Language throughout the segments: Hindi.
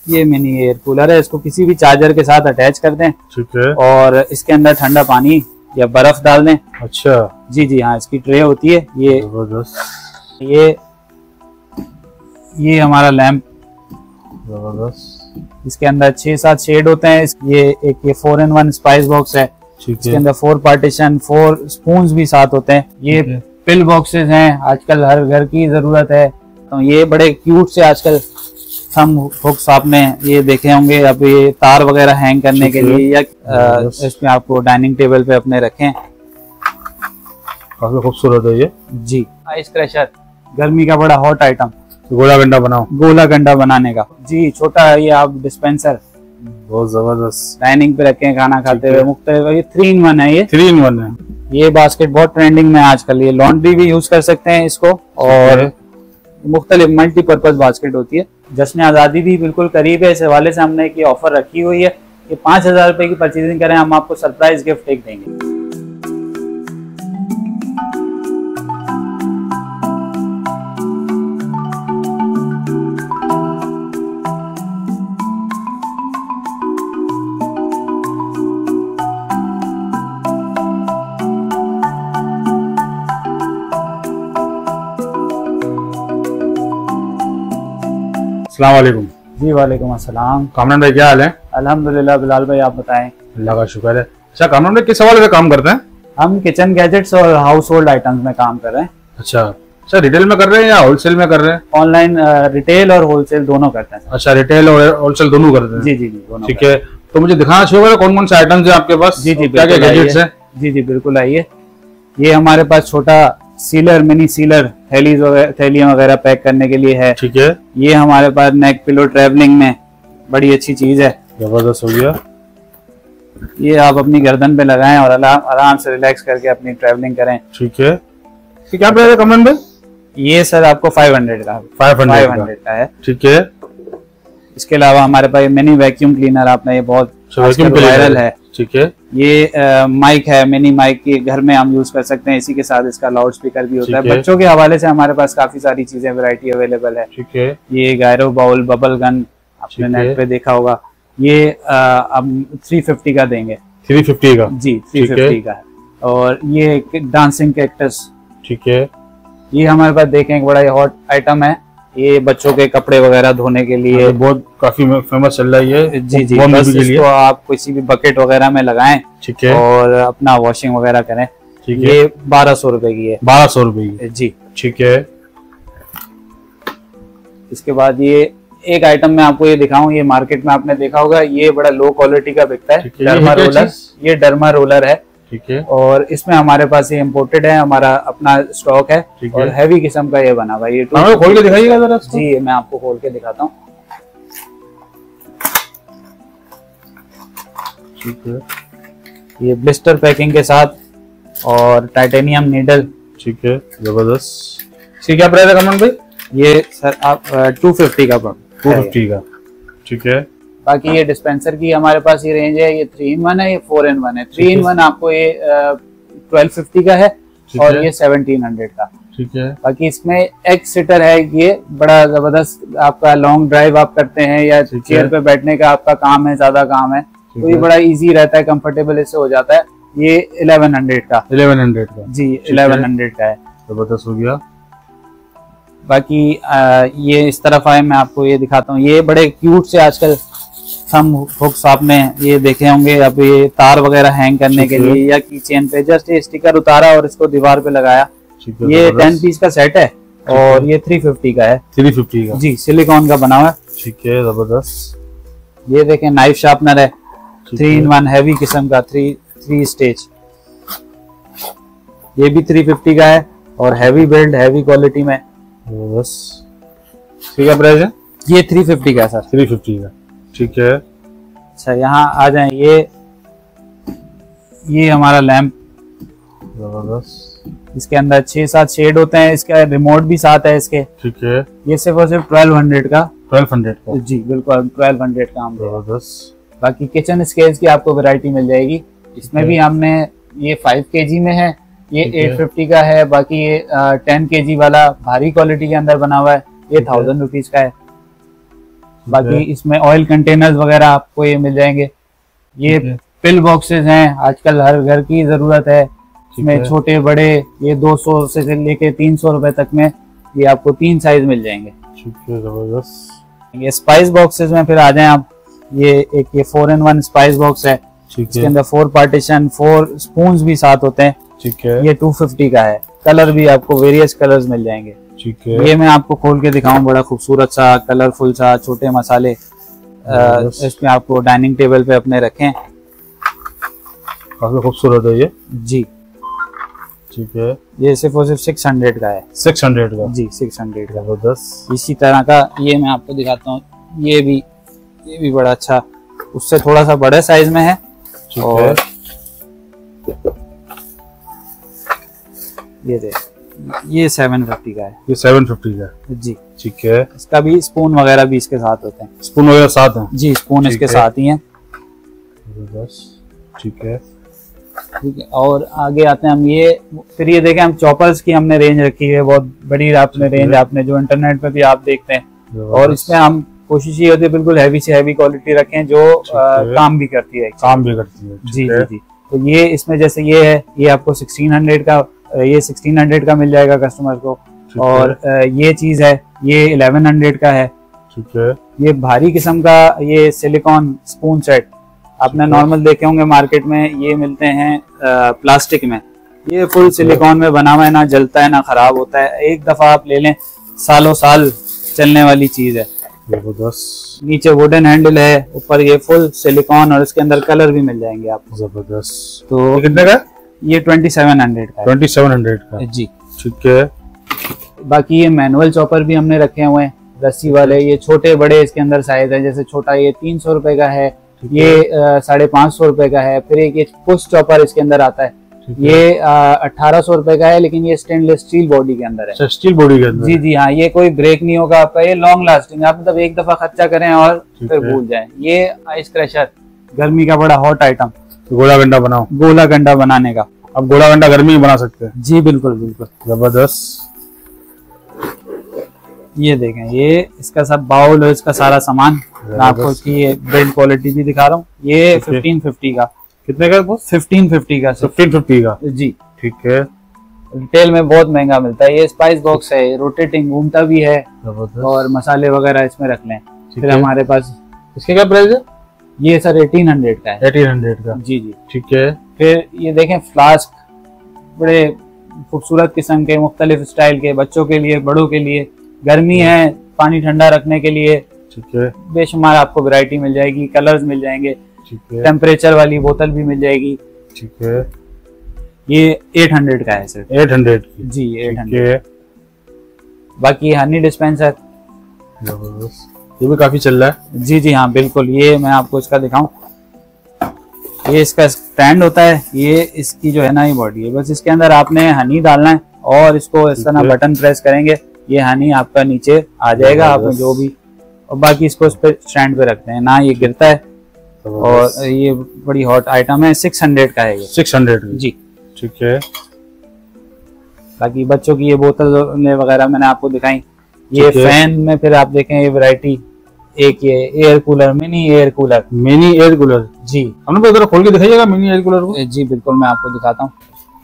ये मिनी एयर कूलर है, इसको किसी भी चार्जर के साथ अटैच कर दें। ठीक है। और इसके अंदर ठंडा पानी या बर्फ डाल दें। अच्छा जी जी हाँ, इसकी ट्रे होती है। ये हमारा लैंप जबरदस्त। इसके अंदर 6-7 शेड होते हैं। ये 4-in-1 स्पाइस बॉक्स है। इसके अंदर 4 पार्टीशन, 4 स्पून्स भी साथ होते हैं। ये पिल बॉक्सेस हैं, आजकल हर घर की जरूरत है। तो ये बड़े क्यूट से आजकल थम हुक्स आपने ये देखे होंगे। अब ये तार वगैरह हैंग करने के लिए या इसमें आपको डाइनिंग टेबल पे अपने रखें। काफी खूबसूरत है ये जी। आइस क्रशर, गर्मी का बड़ा हॉट आइटम। गोला गंडा बनाने का जी। छोटा है ये, आप डिस्पेंसर बहुत जबरदस्त डाइनिंग पे रखें खाना खाते हुए। मुख्तलिफ ये 3-in-1 है। ये 3-in-1 है। ये बास्केट बहुत ट्रेंडिंग में है आजकल। ये लॉन्ड्री भी यूज कर सकते हैं इसको, और मुख्तलिफ मल्टीपर्पज बास्केट होती है। जश्न आज़ादी भी बिल्कुल करीब है, इस हवाले से हमने एक ऑफर रखी हुई है। ये 5000 रुपए की परचेजिंग करें, हम आपको सरप्राइज गिफ्ट एक देंगे। अस्सलाम वालेकुम। जी वालेकुम अस्सलाम। कामरान भाई क्या हाल है? अल्हम्दुलिल्लाह। बिलाल भाई आप बताएं। अल्लाह का शुक्र है। अच्छा कामरान भाई किस हवाले से काम करते हैं? हम किचन गैजेट्स और हाउस होल्ड आइटम्स में काम कर रहे हैं। अच्छा रिटेल में कर रहे हैं या होलसेल में कर रहे हैं? ऑनलाइन रिटेल और होलसेल दोनों करते हैं। अच्छा रिटेल और होलसेल दोनों करते हैं? जी जी जी दोनों। ठीक है, तो मुझे दिखाना चाहिए कौन कौन से आइटम्स है आपके पास? जी जी क्या क्या गैजेट्स है? जी जी बिल्कुल आइए। ये हमारे पास छोटा सीलर, मिनी सीलर थैलियां वगैरह पैक करने के लिए है। ठीक है। ये हमारे पास नेक पिलो ट्रैवलिंग में बड़ी अच्छी चीज है। जबरदस्त हो गया। ये आप अपनी गर्दन पे लगाएं और आराम से रिलैक्स करके अपनी ट्रैवलिंग करें। ठीक है। क्या प्राइस है कमरान भाई? ये सर आपको 500 का 500 का है। ठीक है। इसके अलावा हमारे पास मिनी वैक्यूम क्लीनर, आपने ये बहुत वायरल है। ठीक है। ये माइक है, मिनी माइक के घर में हम यूज कर सकते हैं। इसी के साथ इसका लाउड स्पीकर भी होता है। बच्चों के हवाले से हमारे पास काफी सारी चीजें वैरायटी अवेलेबल है। ठीक है। ये गायरो बाउल, बबल गन आपने नेट पे देखा होगा। ये अब 350 का देंगे। 350 का? जी 350 का है। और ये डांसिंग कैक्टस। ठीक है। ये हमारे पास देखें एक बड़ा हॉट आइटम है। ये बच्चों के कपड़े वगैरह धोने के लिए बहुत काफी फेमस चल रही है। जी जी, बस इसको आप किसी भी बकेट वगैरह में लगाएं। ठीक है। और अपना वॉशिंग वगैरह करें। ठीक है। ये 1200 रुपए की है। 1200 रुपए की? जी। ठीक है। इसके बाद ये एक आइटम मैं आपको ये दिखाऊं, ये मार्केट में आपने देखा होगा, ये बड़ा लो क्वालिटी का बिकता है। Derma roller. ये डर्मा रोलर है। ठीक है। और इसमें हमारे पास ये इम्पोर्टेड है, हमारा अपना स्टॉक है। और हैवी किस्म का ये बना हुआ। ये खोल के दिखाइएगा जरा। जी मैं आपको खोल के दिखाता हूँ। ठीक है। ये ब्लिस्टर पैकिंग के साथ और टाइटेनियम नीडल। ठीक है। जबरदस्त। इसकी क्या प्राइस है कमरान भाई? ये सर आप 250 का 250 का। ठीक है। बाकी ये डिस्पेंसर की हमारे पास ये रेंज है। ये 3-in-1 है, ये 4-in-1 है। 3-in-1 आपको ये 1250 का है और ये 1700 का। ठीक है। बाकी इसमें एक सीटर है, ये बड़ा जबरदस्त। आपका लॉन्ग ड्राइव आप करते हैं या चेयर पे बैठने का आपका काम है, ज्यादा काम है, तो ये बड़ा इजी रहता है, कंफर्टेबल इससे हो जाता है। ये 1100 का। 1100 का? जी 1100 का है। जबरदस्त हो गया। बाकी ये इस तरफ आए, मैं आपको ये दिखाता हूँ। ये बड़े क्यूट से आजकल थम हुक्स आपने ये देखे होंगे। अब ये तार वगैरह हैंग करने के लिए या की चेन पे जस्ट ये स्टिकर उतारा और इसको दीवार पे लगाया। ये 10 पीस का सेट है और ये 350 का है। 350 का? जी सिलिकॉन का बना हुआ है। ठीक है। जबरदस्त। ये देखें नाइफ शार्पनर है, 3-in-1 हैवी किस्म का, 3 स्टेज। ये भी 350 का है और हैवी बिल्ड, हैवी क्वालिटी में। जबरदस्त। क्या प्राइस है? ये 350 का है सर। 350 का। ठीक है। अच्छा यहाँ आ जाए। ये हमारा लैंप। जबरदस्त। इसके अंदर 6-7 शेड होते हैं। इसका रिमोट भी साथ है इसके। ठीक है। ये सिर्फ और सिर्फ 1200 का। 1200 का? जी बिल्कुल 1200 का हम। जबरदस्त। बाकी किचन स्केल्स की आपको वैरायटी मिल जाएगी। इसमें भी हमने ये 5 kg में है, ये 850 का है। बाकी ये 10 kg वाला भारी क्वालिटी के अंदर बना हुआ है, ये 1000 रुपीज का है। बाकी इसमें ऑयल कंटेनर्स वगैरह आपको ये मिल जाएंगे। ये पिल बॉक्सेस हैं, आजकल हर घर की जरूरत है। इसमें छोटे बड़े ये 200 से लेके 300 रुपए तक में ये आपको 3 साइज मिल जाएंगे। ठीक है, जबरदस्त। ये स्पाइस बॉक्सेस में फिर आ जाएं आप, ये एक ये 4-in-1 स्पाइस बॉक्स है। इसके अंदर 4 पार्टीशन, 4 स्पून्स भी साथ होते हैं। ठीक है, ये 250 का है। कलर भी आपको वेरियस कलर्स मिल जाएंगे। ठीक है, ये मैं आपको खोल के दिखाऊं, बड़ा खूबसूरत सा कलरफुल सा छोटे मसाले इसमें आपको डाइनिंग टेबल पे अपने रखें। काफी खूबसूरत है ये जी। ठीक है, ये सिर्फ और सिर्फ 600 का है। 600 का जी, 600 का। जबरदस्त। इसी तरह का ये मैं आपको दिखाता हूँ, ये भी बड़ा अच्छा, उससे थोड़ा सा बड़े साइज में है। ठीक और है, ये देख, ये 750 का है। ये 750 का जी। ठीक है, इसका भी स्पून वगैरह भी इसके साथ होते हैं। स्पून वगैरह साथ हैं? जी, स्पून इसके साथ ही हैं। जबरदस्त। ठीक है, ठीक है, और आगे आते हैं हम। ये फिर ये देखें, हम चॉपर्स की हमने रेंज रखी है, बहुत बड़ी आपने रेंज, आपने जो इंटरनेट पे भी आप देखते हैं। और इसमें हम कोशिश ये होती है बिल्कुल हैवी से हैवी क्वालिटी रखें, जो काम भी करती है। काम भी करती है। जी जी जी। तो ये इसमें जैसे ये है, ये आपको 1600 का, ये 1600 का मिल जाएगा कस्टमर को। और ये चीज है, ये 1100 का है। ठीक है, ये भारी किस्म का ये सिलिकॉन स्पून सेट आपने नॉर्मल देखे होंगे मार्केट में, ये मिलते हैं प्लास्टिक में। ये फुल सिलिकॉन में बना हुआ है, ना जलता है ना खराब होता है। एक दफा आप ले लें, सालों साल चलने वाली चीज है। जबरदस्त। नीचे वुडन हैंडल है, ऊपर ये फुल सिलिकॉन, और इसके अंदर कलर भी मिल जाएंगे आपको। जबरदस्त। तो कितने का? ये 2700 का है। 2700 का जी। ठीक है। बाकी ये मैनुअल चॉपर भी हमने रखे हुए हैं, रस्सी वाले। ये छोटे बड़े इसके अंदर साइज है, जैसे छोटा ये 300 रुपए का है, ये 550 रुपए का है। फिर एक ये पुश चॉपर इसके अंदर आता है, ये 1800 रुपए का है, लेकिन ये स्टेनलेस स्टील बॉडी के अंदर है। स्टील बॉडी के अंदर? जी जी हाँ, ये कोई ब्रेक नहीं होगा आपका, ये लॉन्ग लास्टिंग। आप मतलब एक दफा खर्चा करें और फिर भूल जाएं। ये आइस क्रशर, गर्मी का बड़ा हॉट आइटम। गोला गंडा बनाओ? गोला गंडा बनाने का। अब गोला गंडा गर्मी में बना सकते हैं? जी बिल्कुल बिल्कुल। जबरदस्त। ये देखें, ये इसका सब बाउल और इसका सारा सामान, मैं आपको इसकी ये बिल्ड क्वालिटी भी दिखा रहा हूँ। ये 1550 का। कितने का? 1550 का। 1550 का? जी। ठीक है। रिटेल में बहुत महंगा मिलता है। ये स्पाइस बॉक्स है, रोटेटिंग घूमता भी है, और मसाले वगैरह इसमें रख लें। फिर हमारे पास इसके क्या प्राइस है? ये सर 1800 का है। 1800 का? जी जी। ठीक है। फिर ये देखें, फ्लास्क बड़े खूबसूरत किस्म के, मुख्तलिफ स्टाइल के, बच्चों के लिए, बड़ों के लिए। गर्मी है, पानी ठंडा रखने के लिए। ठीक है। बेशुमार आपको वैरायटी मिल जाएगी, कलर्स मिल जाएंगे। ठीक है। टेम्परेचर वाली बोतल भी मिल जाएगी। ठीक है। ये 800 का है सर। 800 की? जी 800। बाकी हनी डिस्पेंसर, ये भी काफी चल रहा है। जी जी हाँ बिल्कुल। ये मैं आपको इसका दिखाऊं, ये इसका स्टैंड होता है, ये इसकी जो है ना ये बॉडी है। बस इसके अंदर आपने हनी डालना है, और इसको इस तरह बटन प्रेस करेंगे, ये हनी आपका नीचे आ जाएगा। आप जो भी, और बाकी इसको इस पे स्टैंड पे रखते हैं ना, ये गिरता है। और ये बड़ी हॉट आइटम है, 600 का है ये। 600 जी। ठीक है। बाकी बच्चों की ये बोतल वगैरह मैंने आपको दिखाई। ये फैन में फिर आप देखें ये वैरायटी, एक ये air cooler, mini air cooler. Mini air cooler? जी। हमने तो खोल के दिखाइएगा मिनी एयर कूलर को। जी बिल्कुल, मैं आपको दिखाता हूँ।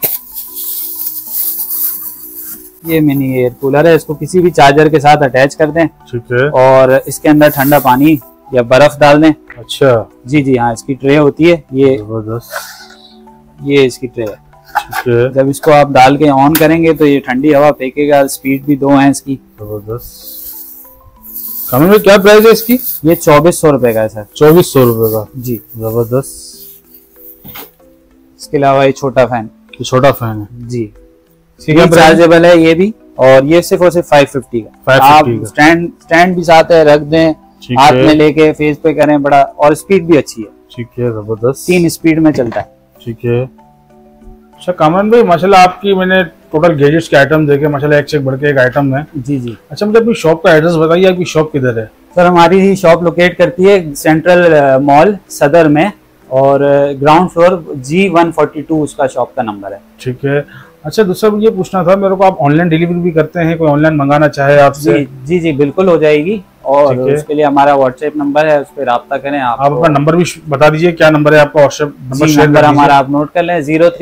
ये मिनी एयर कूलर है, इसको किसी भी चार्जर के साथ अटैच कर दें। ठीक है। और इसके अंदर ठंडा पानी या बर्फ डाल दें। अच्छा। जी जी हाँ, इसकी ट्रे होती है ये। ये इसकी ट्रे है। ठीक है। जब इसको आप डाल के ऑन करेंगे तो ये ठंडी हवा फेंकेगा। स्पीड भी 2 है इसकी। जबरदस्त। कम में क्या प्राइस है इसकी? ये 2400 रुपए का है सर। 2400 रुपए का? जी। जबरदस्त। इसके अलावा ये छोटा फैन। ये छोटा फैन है? जी। ये चार्जेबल है ये भी, और ये सिर्फ और सिर्फ 550 का। 550 आप स्टैंड भी साथ है, रख दें, हाथ में लेके फेस पे करें बड़ा, और स्पीड भी अच्छी है। ठीक है। जबरदस्त। 3 स्पीड में चलता है। ठीक है। अच्छा कामरान भाई, माशाल्लाह आपकी मैंने टोटल गैजेट्स के आइटम देखे, माशाल्लाह एक से बढ़ के एक आइटम है। जी जी। अच्छा मुझे अपनी शॉप का एड्रेस बताइए, आपकी शॉप किधर है? सर हमारी ही शॉप लोकेट करती है सेंट्रल मॉल सदर में, और ग्राउंड फ्लोर G142 उसका शॉप का नंबर है। ठीक है। अच्छा, दूसरा ये पूछना था मेरे को, आप ऑनलाइन डिलीवरी भी करते हैं? कोई ऑनलाइन मंगाना चाहे आपसे? जी जी बिल्कुल हो जाएगी, और उसके लिए हमारा व्हाट्सएप नंबर है, उस पर रब्ता करें। आप अपना नंबर भी बता दीजिए, क्या नंबर है आपका? व्हाट्सएप नंबर हमारा आप नोट कर लें,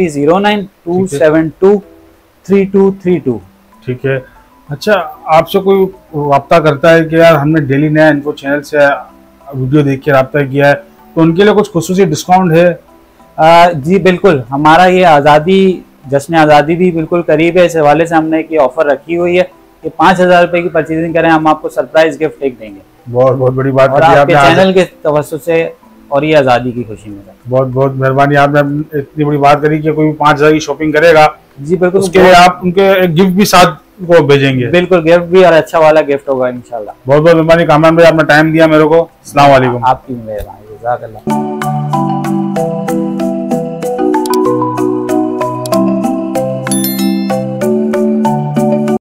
030927233232। ठीक है। अच्छा, आपसे कोई रब्ता करता है कि यार हमने डेली नया इन्फो चैनल से वीडियो देख के रब्ता किया है, तो उनके लिए कुछ खुसूसी डिस्काउंट है? जी बिल्कुल, हमारा ये जश्न आज़ादी भी बिल्कुल करीब है, इस हवाले से हमने एक ऑफर रखी हुई है कि 5,000 रुपए की परचेजिंग करें, हम आपको सरप्राइज गिफ्ट एक देंगे। बहुत बहुत बड़ी बात और आपके चैनल के तवज्जुह से, और ये आज़ादी की खुशी में। बहुत बहुत मेहरबानी, आपने इतनी बड़ी बात करी कि कोई 5,000 की शॉपिंग करेगा, जी बिल्कुल, उसके लिए आप उनके एक गिफ्ट भी साथ को भेजेंगे? बिल्कुल, गिफ्ट भी और अच्छा वाला गिफ्ट होगा इंशाल्लाह। बहुत बहुत मेहरबानी कामरान भाई, आपने टाइम दिया मेरे को। अस्सलाम वालेकुम। आपकी मेहरबानी, जज़ाकल्लाह।